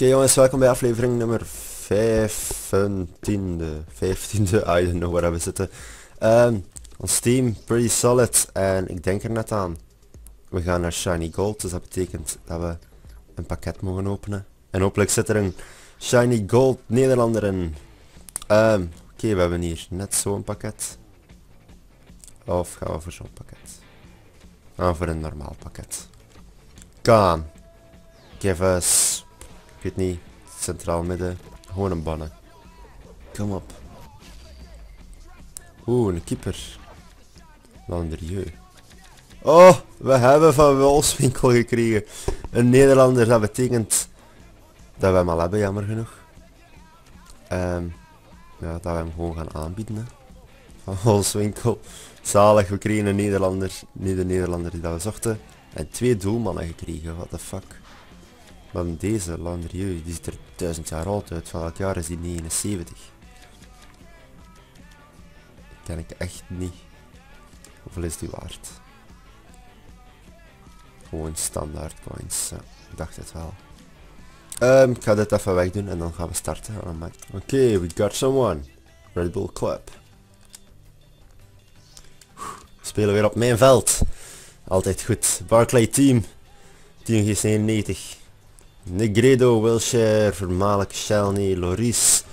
Oké jongens, welkom bij aflevering nummer 15e. 15e, I don't know waar we zitten. Ons team, pretty solid. En ik denk er net aan. We gaan naar Shiny Gold, dus dat betekent dat we een pakket mogen openen. En hopelijk zit er een Shiny Gold Nederlander in. Oké, we hebben hier net zo'n pakket. Of gaan we voor zo'n pakket? Gaan we voor een normaal pakket. Come. Give us... Ik weet niet, centraal midden, gewoon een bannen. Kom op. Oeh, een keeper. Landerieu. Oh, we hebben van Wolfswinkel gekregen. Een Nederlander, dat betekent dat we hem al hebben, jammer genoeg. Ja, dat we hem gewoon gaan aanbieden, hè. Van Wolfswinkel. Zalig, we kregen een Nederlander. Niet de Nederlander die dat we zochten. En 2 doelmannen gekregen, what the fuck. Maar deze Landerieu, die ziet er 1000 jaar oud uit. Van welk jaar is die? 79. Ken ik echt niet. Hoeveel is die waard? Gewoon standaard coins. Ja, ik dacht het wel. Ik ga dit even wegdoen en dan gaan we starten. Oké, we got someone. Red Bull Club. We spelen weer op mijn veld. Altijd goed. Barclay team. Team G91. Negredo, Wilshire, Vermalik, Shelny, Loris.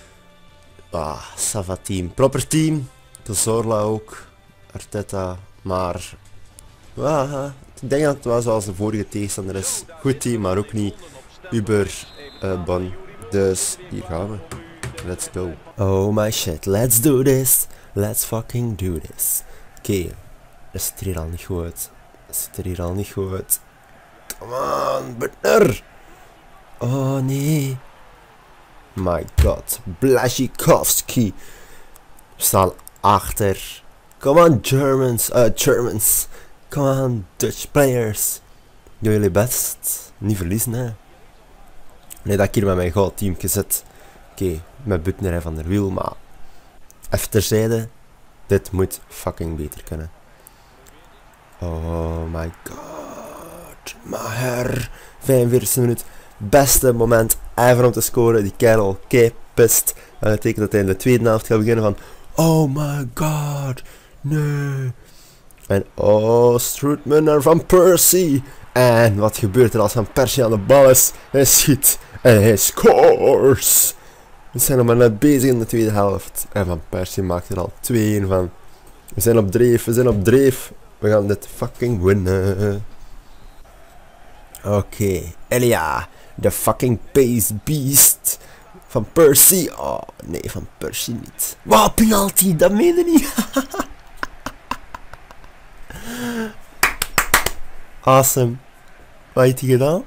Sava team. Proper team. De Zorla ook. Arteta. Maar... ik denk dat het wel zoals de vorige tegenstander is. Goed team, maar ook niet uber bon. Dus hier gaan we. Let's go. Oh my shit, let's do this. Let's fucking do this. Oké, dat ziet er hier al niet goed uit. Dat ziet er hier al niet goed uit. Come on, Butner. Oh nee. My god. Blaszczykowski. We staan achter. Come on Germans. Germans. Come on Dutch players. Doe jullie best. Niet verliezen hè. Nee, dat ik hier met mijn goud teamje zit. Oké, met Butner en Van der Wiel, maar... Even terzijde. Dit moet fucking beter kunnen. Oh my god. Maher. 45e minuut. Beste moment ever om te scoren. Die kerel kei pist. En dat betekent dat hij in de tweede helft gaat beginnen van... Oh my god. Nee. En oh, Strootman naar Van Persie. En wat gebeurt er als Van Persie aan de bal is? Hij schiet. En hij scores. We zijn nog maar net bezig in de tweede helft. En Van Persie maakt er al 2-1 van. We zijn op dreef. We zijn op dreef. We gaan dit fucking winnen. Oké. Elia. De fucking pace beast. Van Persie. Oh, nee, Van Persie niet. Wow, penalty. Dat meen je niet. Awesome. Wat heeft hij gedaan?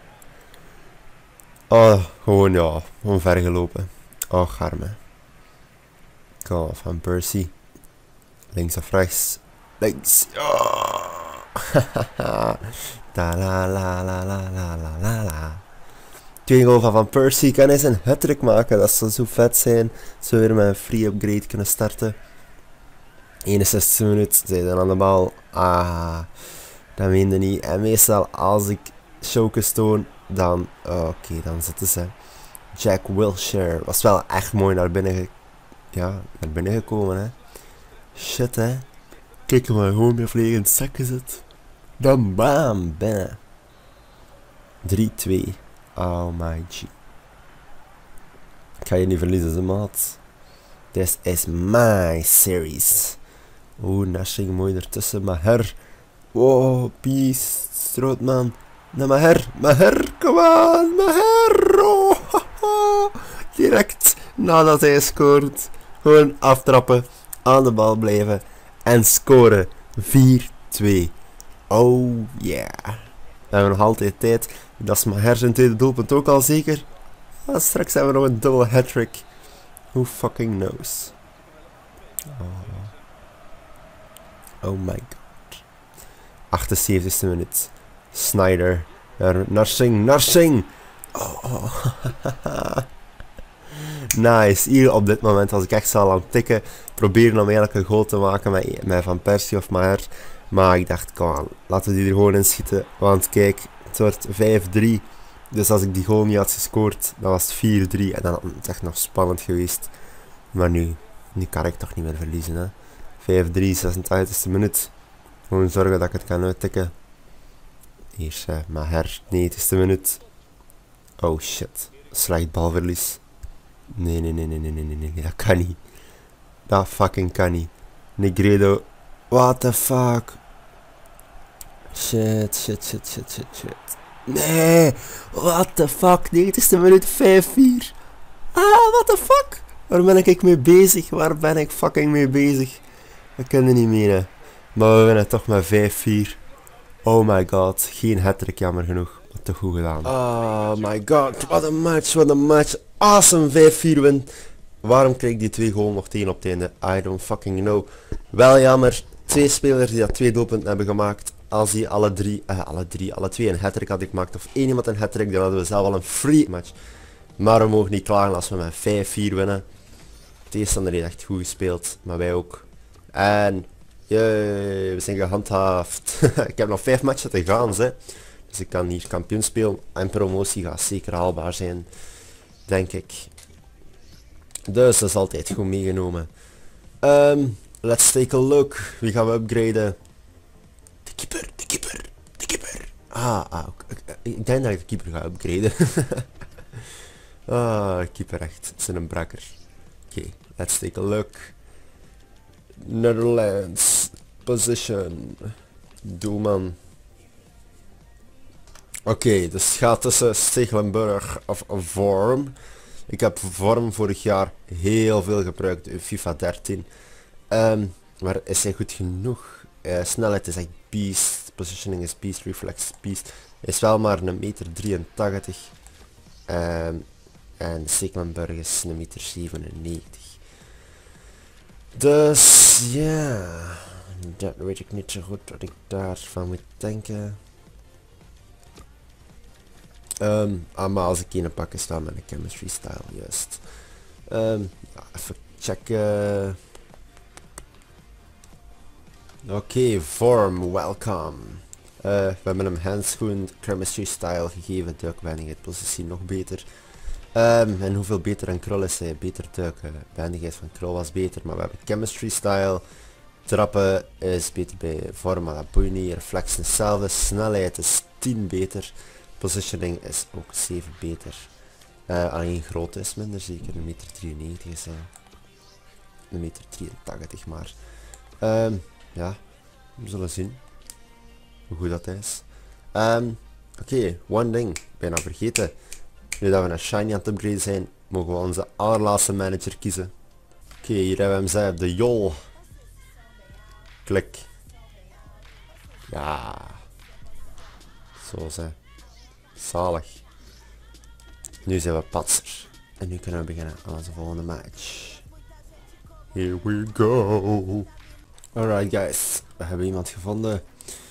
Oh, gewoon ja. Gewoon ver gelopen. Oh, garme. Kom, Van Persie. Links of rechts? Links. Oh. Da la la la la la la la. 2 goal van Persie. Kan hij zijn hat-trick maken? Dat zou zo vet zijn. Zou weer met een free upgrade kunnen starten. 61 minuut. Zij dan aan de bal. Dat meende niet. En meestal als ik showcase toon, dan... Oké, dan zitten ze. Jack Wilshere. Was wel echt mooi naar binnen gekomen, hè. Shit, hè. Kijk maar, gewoon meer vliegen in het zak gezet. Dan bam, binnen. 3-2. Oh my g. Ik ga je niet verliezen, ze maat. This is my series. Oeh, Nashing mooi ertussen. Maher. Wow, beast. Strootman. Nou, Maher, come on, Maher. Oh, direct nadat hij scoort. Gewoon aftrappen, aan de bal blijven en scoren. 4-2. Oh yeah. We hebben nog altijd tijd. Dat is Maher zijn tweede doelpunt ook al zeker. Straks hebben we nog een dubbele hat-trick. Who fucking knows? Oh my god. 78e minuut. Snyder. Narsing. Oh. Nice. Hier op dit moment als ik echt zal aan het tikken. Proberen om eigenlijk een goal te maken met Van Persie of Maher. Maar ik dacht, kom aan. Laten we die er gewoon in schieten. Want kijk, het wordt 5-3. Dus als ik die goal niet had gescoord, dan was het 4-3 en dan had het echt nog spannend geweest. Maar nu kan ik toch niet meer verliezen, hè. 5-3, 86e minuut. Gewoon zorgen dat ik het kan uittikken. Hier, Maher, 90e minuut. Oh shit, slecht balverlies. Nee, dat kan niet. Dat fucking kan niet. Negredo, what the fuck. Shit. Nee, what the fuck, 90e minuut, 5-4. What the fuck. Waar ben ik mee bezig? Waar ben ik fucking mee bezig? Dat kan je niet menen. Maar we winnen toch met 5-4. Oh my god, geen hat-trick, jammer genoeg. Wat te goed gedaan. Oh my god, wat een match. Awesome, 5-4 win. Waarom kreeg ik die 2 goals nog tegen op het einde? I don't fucking know. Wel jammer, 2 spelers die dat 2 doelpunten hebben gemaakt. Als die alle twee een hat-trick hadden gemaakt, of één iemand een hat-trick, dan hadden we zelf al een free match. Maar we mogen niet klagen als we met 5-4 winnen. De tegenstander heeft echt goed gespeeld, maar wij ook. En we zijn gehandhaafd. Ik heb nog 5 matchen te gaan, hè. Dus ik kan hier kampioen spelen en promotie gaat zeker haalbaar zijn, denk ik. Dus dat is altijd goed meegenomen. Let's take a look. Wie gaan we upgraden? De keeper. Ik denk dat ik de keeper ga upgraden. Keeper echt. Het is een brakker. Oké, let's take a look. Netherlands. Position. Doelman. Oké, dus het gaat tussen Stekelenburg of Vorm. Ik heb Vorm vorig jaar heel veel gebruikt in FIFA 13. Maar is hij goed genoeg? Snelheid is echt beast. Positioning is beast. Reflex is beast. Hij is wel maar 1,83 meter. En Stekelenburg is 1,97 meter. Dus ja, dat weet ik niet zo goed wat ik daarvan moet denken. Maar als ik een pak is dan met een chemistry style, juist. Even checken. Oké, Vorm, welcome. We hebben hem handschoen chemistry style gegeven, duikbehendigheid, positie nog beter. En hoeveel beter dan Krul is hij? Beter duiken. Behendigheid van Krul was beter, maar we hebben chemistry style. Trappen is beter bij Vorm, maar dat boeit niet. Reflex is hetzelfde. Snelheid is 10 beter. Positioning is ook 7 beter. Alleen grootte is minder, zeker 1,93 meter is hij. 1,83 meter maar. Ja, we zullen zien hoe goed dat is. Oké, one ding, bijna vergeten. Nu dat we naar Shiny aan het upgraden zijn, mogen we onze allerlaatste manager kiezen. Oké, hier hebben we hem, de Jol. Klik. Ja. Zo zijn. Zalig. Nu zijn we patser. En nu kunnen we beginnen aan onze volgende match. Here we go. Alright guys, we hebben iemand gevonden.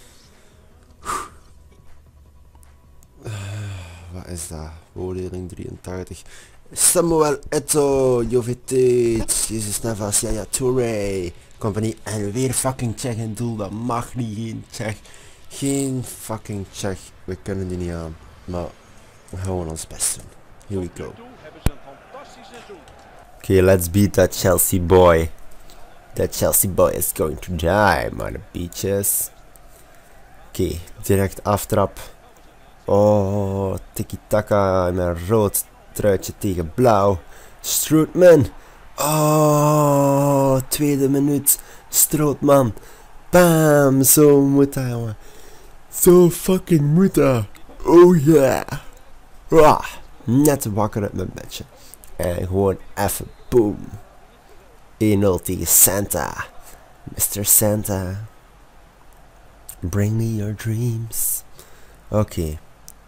Wat is dat? Beoordeling 83. Samuel Eto'o, Jovetic, Jezus Navas, Yaya Touré, compagnie en weer fucking Tsjech in doel. Dat mag niet, geen Tsjech. Geen fucking Tsjech. We kunnen die niet aan. Maar we gaan gewoon ons best doen. Here we go. Okay, let's beat that Chelsea boy. That Chelsea boy is going to die, man. Beaches. Oké, direct aftrap. Oh, tiki-taka met een rood truitje tegen blauw. Strootman. Oh, tweede minuut. Strootman. Bam, zo moet dat, jongen. Zo fucking moet dat. Oh yeah. Net wakker uit mijn bedje. En gewoon even boom. 1-0 tegen Santa. Mr. Santa. Bring me your dreams. Oké.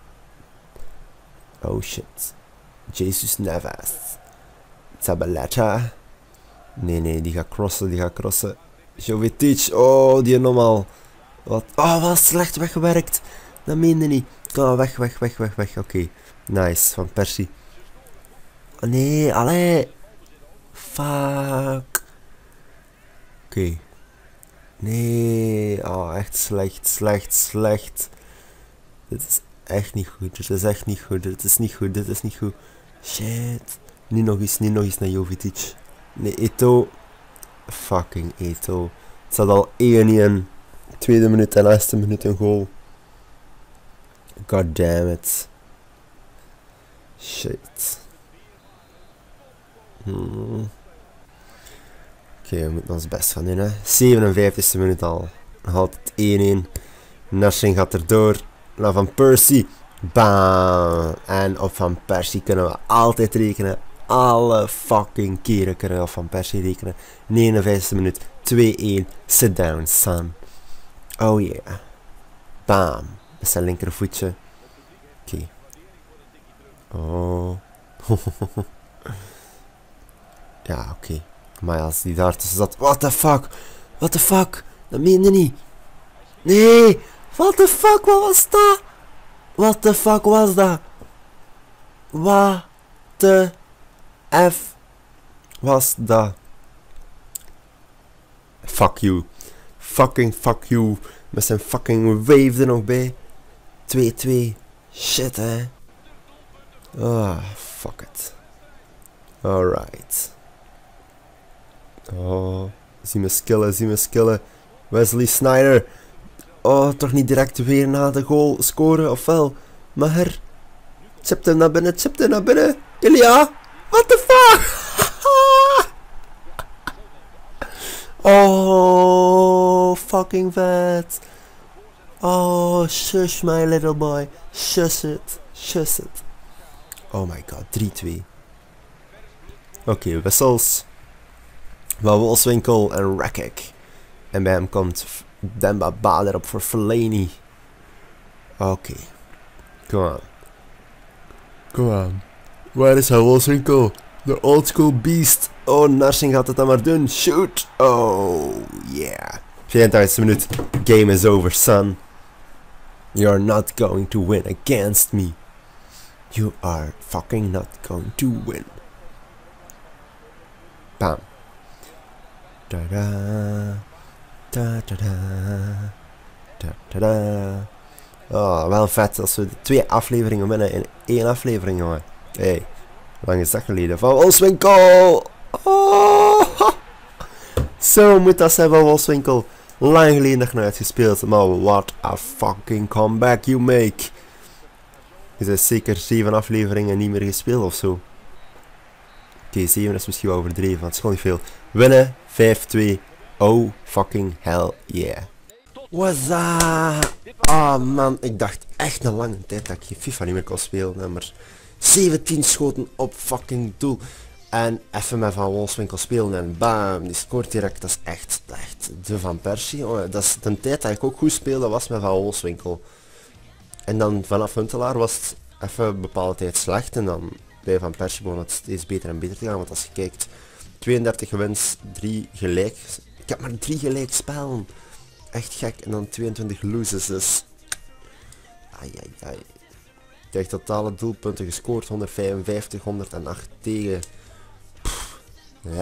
Oh shit. Jesus Navas. Zabaleta. Nee, die gaat crossen. Jovetic. Oh, die normaal. Wat? Oh, wat slecht weggewerkt. Dat meende niet. Oh, weg. Oké. Nice, van Persie. Oh, nee, allee. Fuck. Oké. Nee. Oh, echt slecht. Dit is echt niet goed. Het is echt niet goed. Het is niet goed. Dit is niet goed. Shit. Niet nog eens naar Jovetic. Nee, Eto'o. Fucking Eto'o. Het staat al 1-1. Tweede minuut en laatste minuut een goal. God damn it. Shit. Oké, we moeten ons best gaan doen, hè. 57e minuut al. Nog altijd 1-1. Narsing gaat erdoor. Naar Van Persie. Bam. En op Van Persie kunnen we altijd rekenen. Alle fucking keren kunnen we op Van Persie rekenen. 59e minuut. 2-1. Sit down, son. Oh yeah. Bam. Met zijn linkervoetje. Oké. Oh. Ja, oké. Maar als die daar tussen zat. What the fuck? What the fuck? Dat meende niet. Nee. What the fuck? Wat was dat? What the fuck was dat? What the F was dat? Fuck you. Fucking fuck you. Met zijn fucking wave er nog bij. 2-2. Shit, hè. Ah, fuck it. Alright. Oh, zie me skillen. Wesley Sneijder. Oh, toch niet direct weer na de goal scoren, of wel? Maar chipt hem naar binnen. Ilya, what the fuck? Oh, fucking vet. Oh, shush my little boy. Shush it. Oh my god, 3-2. Oké, wissels. Van Wolfswinkel en Rakic. En bij hem komt Demba Ba erop voor Fellaini. Oké. Come on. Waar is hij, Wolfswinkel? De old school beast. Oh, Narsing gaat het dan maar doen. Shoot. Oh, yeah. 84e minuut. Game is over, son. You're not going to win against me. You are fucking not going to win. Bam. Da-da. Oh, wel vet als we 2 afleveringen winnen in 1 aflevering, jongen. Hey, lang is dat geleden? Van Wolfswinkel! Oh, zo moet dat zijn van Wolfswinkel. Lang geleden nog nooit gespeeld, maar what a fucking comeback you make. Je hebt zeker 7 afleveringen niet meer gespeeld of zo. Oké, 7 is misschien wel overdreven, want het is gewoon niet veel. Winnen, 5-2. Oh, fucking hell yeah. What's that? Ah man, ik dacht echt een lange tijd dat ik FIFA niet meer kon spelen. Maar 17 schoten op fucking doel. En even met Van Wolfswinkel spelen en bam, die scoort direct. Dat is echt de Van Persie. Oh, dat is de tijd dat ik ook goed speelde was met Van Wolfswinkel. En dan vanaf Huntelaar was het even een bepaalde tijd slecht. En dan bij Van Persie begon het steeds beter en beter te gaan. Want als je kijkt, 32 wins, 3 gelijk. Ik heb maar 3 gelijk spelen. Echt gek. En dan 22 loses. Dus ai. Kijk, totale doelpunten gescoord. 155, 108 tegen. Ja.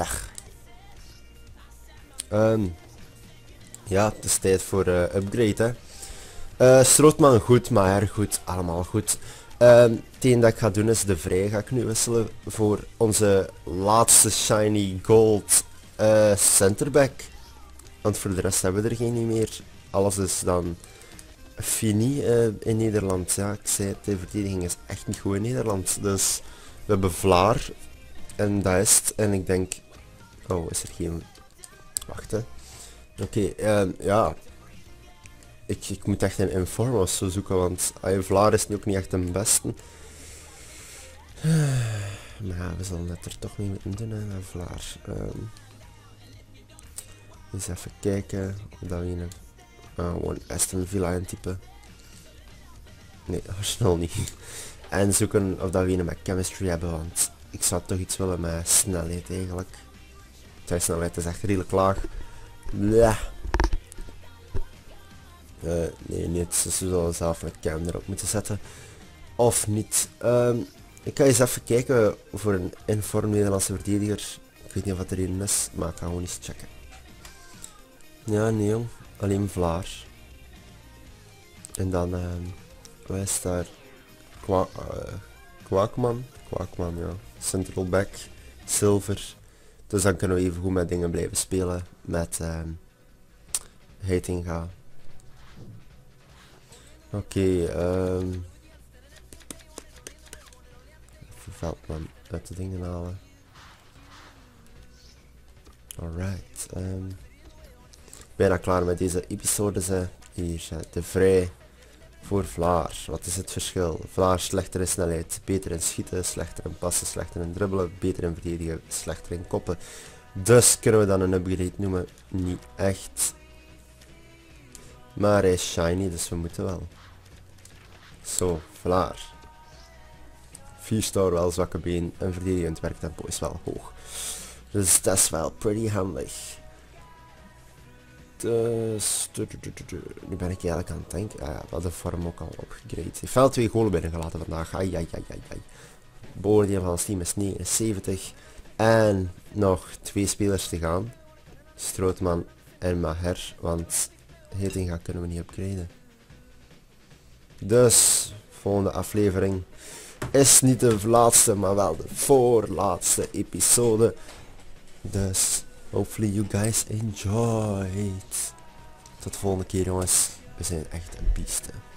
Ja, het is tijd voor upgrade, hè. Strootman goed, maar erg goed. Allemaal goed. Het enige dat ik ga doen is de Vrij ga ik nu wisselen voor onze laatste shiny gold centerback. Want voor de rest hebben we er geen niet meer. Alles is dan fini in Nederland. Ja, ik zei het, de verdediging is echt niet goed in Nederland. Dus we hebben Vlaar. En dat is het. En ik denk... Oh, is er geen... Wacht, hè. Oké, ja. Ik moet echt een Informos zo zoeken, want Vlaar is nu ook niet echt de beste. Maar ja, we zullen het er toch niet moeten doen, hè, met Vlaar. Eens even kijken of dat we een... gewoon Aston Villa intypen. Nee, Arsenal niet. En zoeken of dat we een met chemistry hebben, want ik zou toch iets willen met snelheid eigenlijk. De snelheid is echt redelijk laag. Bleh. Nee, niet. Dus we zullen zelf een cam erop moeten zetten. Of niet. Ik ga eens even kijken voor een inform Nederlandse verdediger. Ik weet niet of dat er een is, maar ik ga gewoon eens checken. Ja, nee jong. Alleen Vlaar. En dan, wat is daar? Kwakman, ja. Central back, Silver. Dus dan kunnen we even goed met dingen blijven spelen. Met Heitinga. Oké, even Veldman uit de dingen halen. Alright. Bijna klaar met deze episode. Hier, de vrij voor Vlaar. Wat is het verschil? Vlaar slechter in snelheid, beter in schieten, slechter in passen, slechter in dribbelen, beter in verdedigen, slechter in koppen. Dus kunnen we dan een upgrade noemen? Niet echt. Maar hij is shiny, dus we moeten wel. Zo, Vlaar. 4-star, wel zwakke been en verdedigend werktempo is wel hoog. Dus dat is wel pretty handig. Dus, nu ben ik eigenlijk aan het denken. Ah ja, dat de vorm ook al opgegrade. Hij heeft wel 2 golen binnengelaten vandaag. Ai. Beoordeel van ons team is 79. En nog 2 spelers te gaan. Strootman en Maher. Want Heitinga kunnen we niet upgraden. Dus, volgende aflevering is niet de laatste, maar wel de voorlaatste episode. Dus, hopefully you guys enjoyed. Tot de volgende keer jongens. We zijn echt een beesten.